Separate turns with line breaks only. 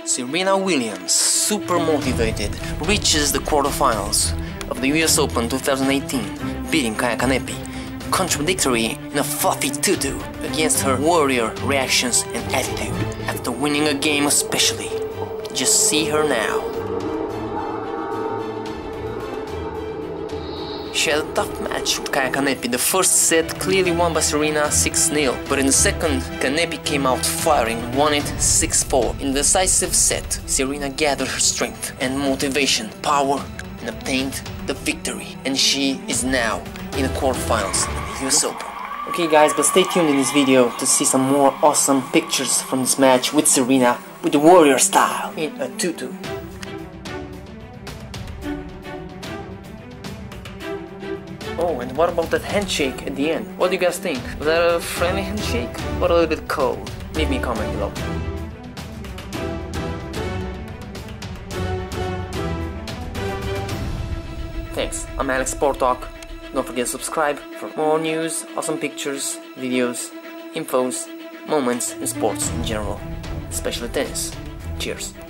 Serena Williams, super motivated, reaches the quarterfinals of the US Open 2018, beating Kaia Kanepi. Contradictory in a fluffy tutu against her warrior reactions and attitude after winning a game especially. Just see her now. She had a tough match with Kaia Kanepi. The first set clearly won by Serena 6-0, but in the second, Kanepi came out firing, won it 6-4. In the decisive set, Serena gathered her strength and motivation, power, and obtained the victory. And she is now in the quarterfinals of the US Open. Okay guys, but stay tuned in this video to see some more awesome pictures from this match with Serena with the warrior style in a tutu. Oh, and what about that handshake at the end? What do you guys think? Was that a friendly handshake or a little bit cold? Leave me a comment below. Thanks, I'm Alex Sport Talk. Don't forget to subscribe for more news, awesome pictures, videos, infos, moments, and sports in general, especially tennis. Cheers.